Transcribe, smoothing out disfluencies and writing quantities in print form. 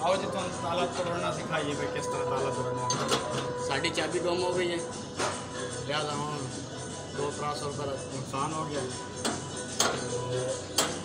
आओ जी तुम ताला तोड़ना सिखाइए भाई, किस तरह ताला तोड़ना है। साड़ी चाबी गुम हो गई है, लिहाजा हम 200-300 रुपये नुकसान हो गया।